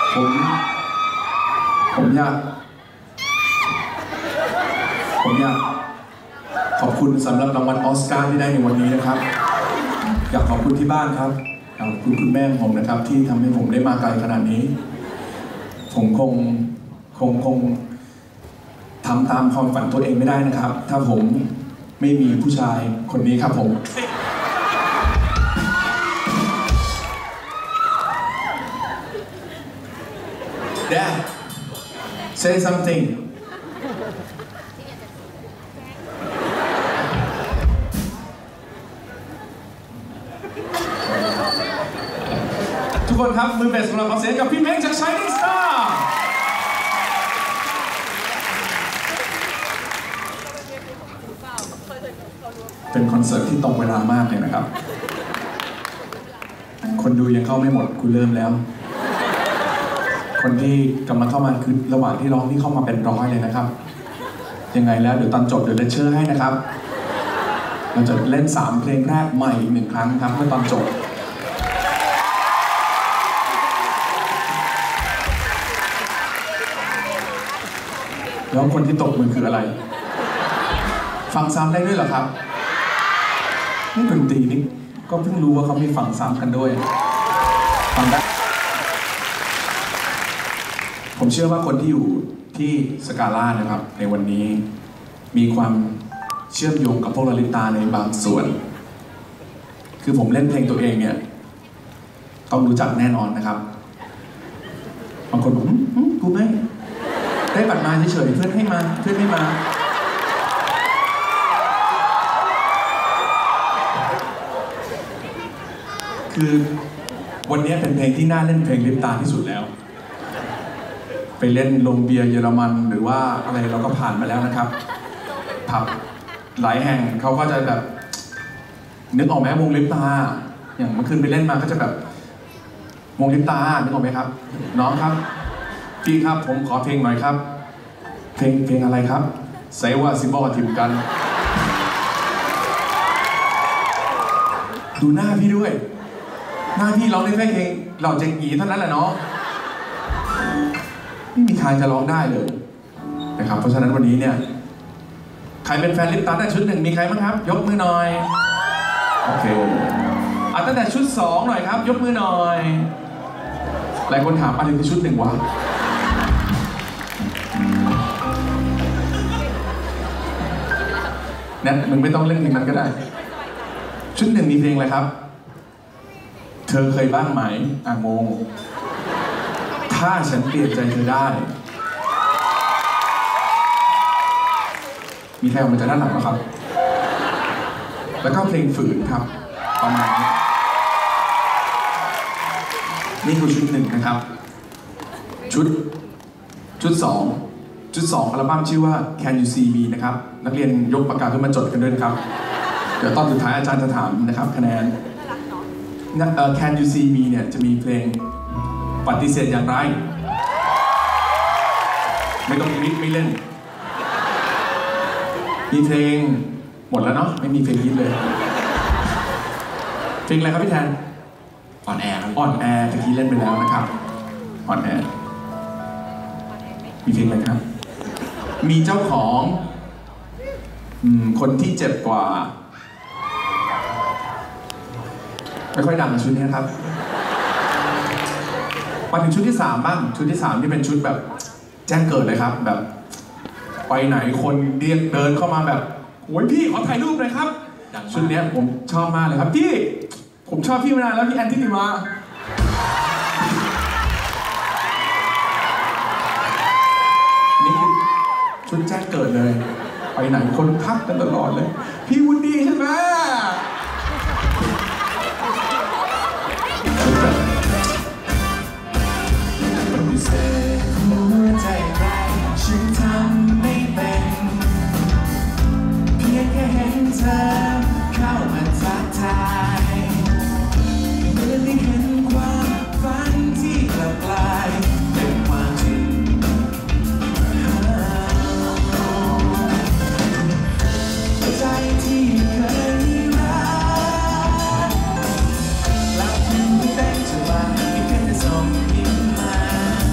ผมอยากขอบคุณสำหรับรางวัลออสการ์ที่ได้ในวันนี้นะครับอยากขอบคุณที่บ้านครับขอบคุณคุณแม่ผมนะครับที่ทำให้ผมได้มาไกลขนาดนี้ผมคงทำตามความฝันตัวเองไม่ได้นะครับถ้าผมไม่มีผู้ชายคนนี้ครับผม Dad say something ทุกคนครับมือเบสของเราขอเสียงกับพี่เม้งจาก Shining Star เป็นคอนเสิร์ตที่ตรงเวลามากเลยนะครับคนดูยังเข้าไม่หมดกูเริ่มแล้วคนที่กำลังเข้ามาคือระหว่างที่ร้องนี่เข้ามาเป็นร้อยเลยนะครับยังไงแล้วเดี๋ยวตอนจบเดี๋ยวเลคเชอร์ให้นะครับเราจะเล่น3เพลงแรกใหม่อีก1 ครั้งครับเมื่อตอนจบแล้วคนที่ตกมือคืออะไรฟังซ้ำได้ด้วยเหรอครับนี่ดนตรีนี่ก็เพิ่งรู้ว่าเขามีฟังซ้ำกันด้วยฟังได้ผมเชื่อว่าคนที่อยู่ที่สกาล่านะครับในวันนี้มีความเชื่อมโยงกับพวกลลิตาในบางส่วนคือผมเล่นเพลงตัวเองเนี่ยต้องรู้จักแน่นอนนะครับบางคนบอกกูไม่ได้บัตรมาเฉยๆเพื่อนให้มาเพื่อนไม่มาคือวันนี้เป็นเพลงที่น่าเล่นเพลงลิปตาที่สุดแล้วไปเล่นโรงเบียร์เยอรมันหรือว่าอะไรเราก็ผ่านมาแล้วนะครับผับหลายแห่งเขาก็จะแบบนึกออกไหมวงลิปตาอย่างเมื่อคืนไปเล่นมาก็จะแบบวงลิปตานึกออกไหมครับน้องครับพี่ครับผมขอเพลงหน่อยครับเพลงอะไรครับใส่ว่าซิบอถิ่มกันดูหน้าพี่ด้วยหน้าพี่ร้องได้แค่เพลงเหล่าเจงอีเท่านั้นแหละเนาะไม่มีทางจะร้องได้เลยนะครับเพราะฉะนั้นวันนี้เนี่ยใครเป็นแฟนลิปตาตั้งชุด1มีใครบ้างครับยกมือหน่อยโอเคตั้งแต่ชุด2หน่อยครับยกมือหน่อยหลายคนถามอะไรคือชุด1วะเนี่ยมึงไม่ต้องเล่นเพลงนั้นก็ได้ชุด1มีเพลงอะไรครับเธอเคยบ้างไหมงงถ้าฉันเปลี่ยนใจเธอได้มีใครออกมาจากด้านหลังไหมครับแล้วก็เพลงฝืนครับประมาณนี้นี่คือชุด1นะครับชุด2อัลบั้มชื่อว่า Can You See Me นะครับนักเรียนยกปากกาขึ้นมาจดกันด้วยนะครับเดี๋ยวตอนสุดท้ายอาจารย์จะถามนะครับคะแนนCan You See Me เนี่ยจะมีเพลงปฏิเสธอย่างไรไม่ต้องมิกไม่เล่นมีเพลงหมดแล้วเนาะไม่มีเพลงฮิตเลยเพลงอะไรครับพี่แทนอ่อนแอตะกี้เล่นไปแล้วนะครับอ่อนแอมีเพลงอะไรครับมีเจ้าของคนที่เจ็บกว่าไม่ค่อยดังในชุดนี้ครับมาถึงชุดที่3บ้างชุดที่3ที่เป็นชุดแบบแจ้งเกิดเลยครับแบบไปไหนคนเรียกเดินเข้ามาแบบโอ้ยพี่ขอถ่ายรูปหน่อยครับชุดนี้ผมชอบมากเลยครับพี่ผมชอบพี่มานานแล้วพี่แอนทิติมานี่คือชุดแจ้งเกิดเลยไปไหนคนทักกันตลอดเลยพี่วุฒิใช่ไหมฉันทำไม่เป็นเพียงแค่เห็นเธอเข้ามาทักทายเหมือนได้เห็นความฝันที่กลับกลายเป็นความจริงใจที่เคยรักกลับถึงเป็นจังหวะที่เพียงแต่ส่งยิ้มมา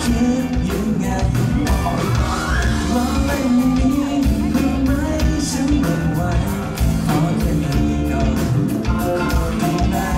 คิดยังไงว่าเล่นนี้เพื่อไม่ฉันไม่ไหวขอแค่นี้ก่อนได้ไหม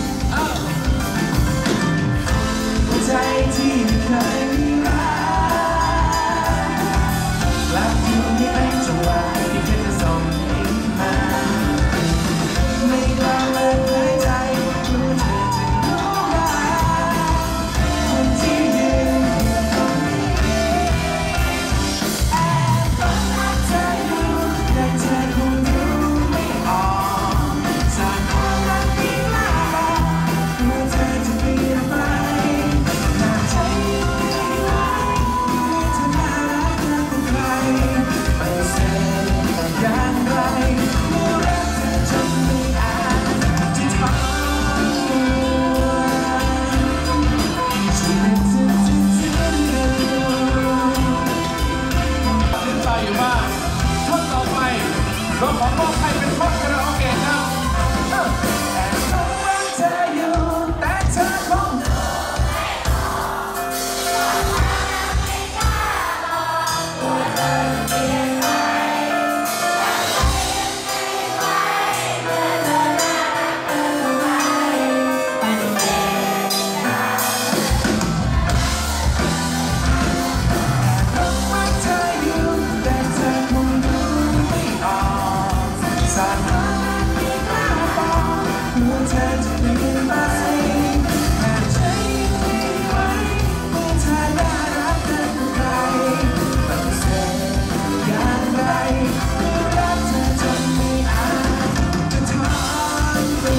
หัวใจที่ไม่เคยมีรักและอยู่ในเป็นจังหวะที่แค่จะส่งยิ้มมาไม่กล้าเลิกหายใจกลัวเธอจะรู้ว่าคนที่ยืนตรงนี้แอบต้องรักเธออยู่แต่เธอคงรู้ไม่ออกจากความรักที่มากพอกลัวเธอจะเปลี่ยนไปหน้าใจไม่ไหวเธอน่ารักมากกว่าใครไปเสียอย่างไรเมื่อรักเธอจนไม่อาจที่ทนฉันเป็นสิ่งที่ตื่นใจอยู่มากท่อนต่อไปเราขอมอบให้เป็นท่อนคาราโอเกะครับแอบต้องรักเธออยู่แต่เธอคงต้องรักเธออยู่แต่เธอคงรู้ไม่ออกสาเหตุที่มากพอกลัวเธอจะเปลี่ยนไปหากใจไม่ไหวเมื่อเธอน่ารักเกินใครปฏิเสธอย่างไรเมื่อรักเธอจนไม่อาจจะถอนตัว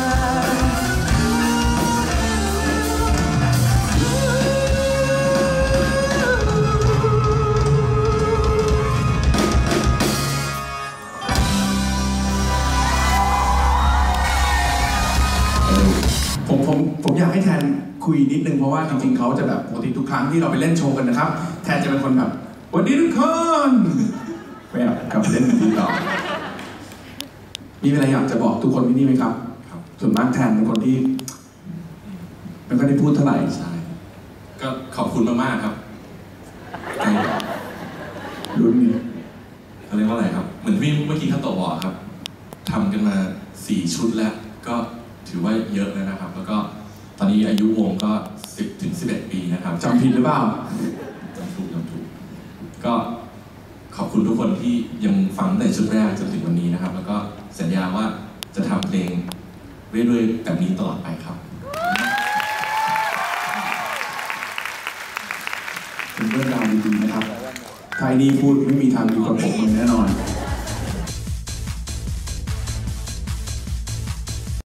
ผมอยากให้แทนคุยนิดนึงเพราะว่าจริงๆเขาจะแบบปกติทุกครั้งที่เราไปเล่นโชว์กันนะครับแทนจะเป็นคนแบบสวัสดีทุกคนแบบกลับไปเล่นดีต่อมีอะไรอยากจะบอกทุกคนที่นี่ไหมครับส่วนมากแทนเป็นคนที่ไม่ค่อยได้พูดเท่าไหร่ใช่ก็ขอบคุณมากๆครับรุ่นนี้เขาเรียกว่าอะไรครับเหมือนที่เมื่อกี้ข้าโตบอกครับทำกันมา4 ชุดแล้วก็ถือว่าเยอะแล้วนะครับแล้วก็ตอนนี้อายุวงก็10 ถึง 11 ปีนะครับจำผิดหรือเปล่าจำถูกก็ขอบคุณทุกคนที่ยังฟังในชุดแรกจนถึงวันนี้นะครับ แล้วก็สัญญาว่าจะทำเพลงเรื่อยๆแบบนี้ตลอดไปครับเป็นเรื่องราวดีๆนะครับใครนี่พูดไม่มีทางอยู่กับผม